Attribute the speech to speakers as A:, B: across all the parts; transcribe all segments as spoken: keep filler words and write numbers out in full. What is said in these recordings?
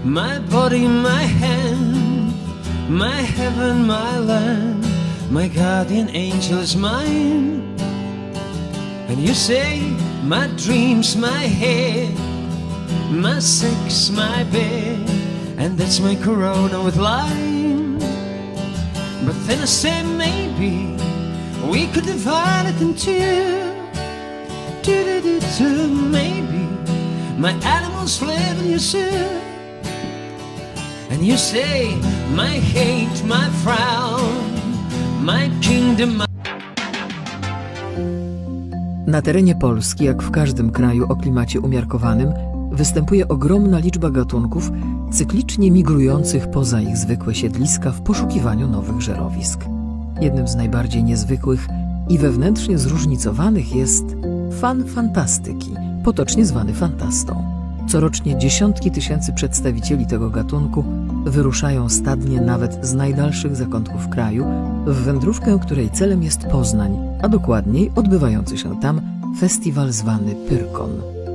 A: my body, my hand, my heaven, my land, my guardian angel is mine. And you say, my dreams, my head, my sex, my bed, and that's my corona with lime. But then I say maybe we could divide it in two. Do-do-do-do, maybe my animals live in your zoo. And you say, my hate, my frown, my kingdom, my...
B: Na terenie Polski, jak w każdym kraju o klimacie umiarkowanym, występuje ogromna liczba gatunków cyklicznie migrujących poza ich zwykłe siedliska w poszukiwaniu nowych żerowisk. Jednym z najbardziej niezwykłych i wewnętrznie zróżnicowanych jest fan fantastyki, potocznie zwany fantastą. Corocznie dziesiątki tysięcy przedstawicieli tego gatunku wyruszają stadnie nawet z najdalszych zakątków kraju w wędrówkę, której celem jest Poznań, a dokładniej odbywający się tam festiwal zwany Pyrkon.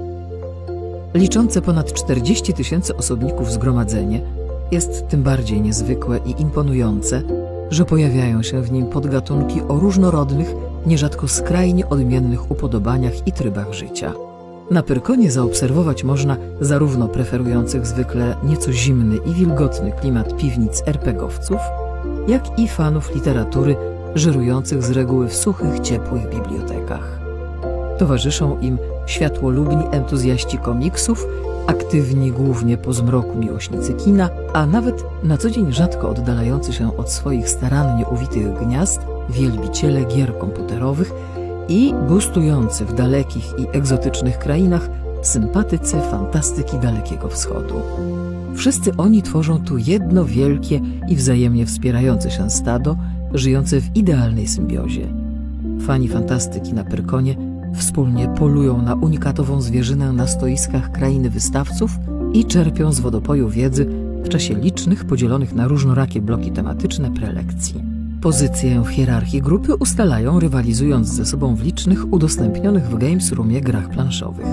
B: Liczące ponad czterdzieści tysięcy osobników zgromadzenie jest tym bardziej niezwykłe i imponujące, że pojawiają się w nim podgatunki o różnorodnych, nierzadko skrajnie odmiennych upodobaniach i trybach życia. Na Pyrkonie zaobserwować można zarówno preferujących zwykle nieco zimny i wilgotny klimat piwnic er pe gie owców, jak i fanów literatury żerujących z reguły w suchych, ciepłych bibliotekach. Towarzyszą im światłolubni entuzjaści komiksów, aktywni głównie po zmroku miłośnicy kina, a nawet na co dzień rzadko oddalający się od swoich starannie uwitych gniazd wielbiciele gier komputerowych i gustujący w dalekich i egzotycznych krainach sympatycy fantastyki Dalekiego Wschodu. Wszyscy oni tworzą tu jedno wielkie i wzajemnie wspierające się stado, żyjące w idealnej symbiozie. Fani fantastyki na Pyrkonie wspólnie polują na unikatową zwierzynę na stoiskach krainy wystawców i czerpią z wodopoju wiedzy w czasie licznych, podzielonych na różnorakie bloki tematyczne prelekcji. Pozycję w hierarchii grupy ustalają, rywalizując ze sobą w licznych, udostępnionych w Games Roomie grach planszowych.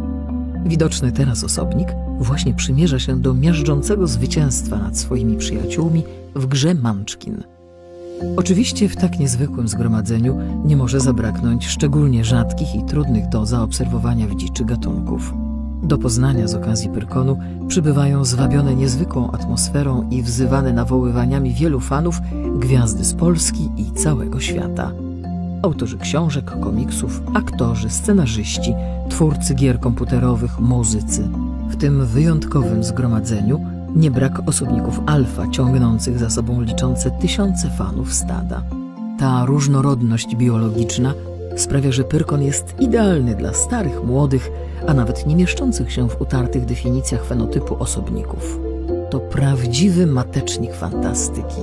B: Widoczny teraz osobnik właśnie przymierza się do miażdżącego zwycięstwa nad swoimi przyjaciółmi w grze Munchkin. Oczywiście w tak niezwykłym zgromadzeniu nie może zabraknąć szczególnie rzadkich i trudnych do zaobserwowania w dziczy gatunków. Do Poznania z okazji Pyrkonu przybywają zwabione niezwykłą atmosferą i wzywane nawoływaniami wielu fanów gwiazdy z Polski i całego świata. Autorzy książek, komiksów, aktorzy, scenarzyści, twórcy gier komputerowych, muzycy. W tym wyjątkowym zgromadzeniu nie brak osobników alfa ciągnących za sobą liczące tysiące fanów stada. Ta różnorodność biologiczna sprawia, że Pyrkon jest idealny dla starych, młodych, a nawet nie mieszczących się w utartych definicjach fenotypu osobników. To prawdziwy matecznik fantastyki.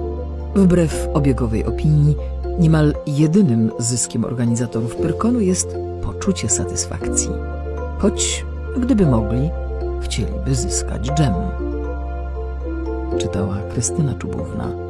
B: Wbrew obiegowej opinii, niemal jedynym zyskiem organizatorów Pyrkonu jest poczucie satysfakcji. Choć, gdyby mogli, chcieliby zyskać dżem. Czytała Krystyna Czubówna.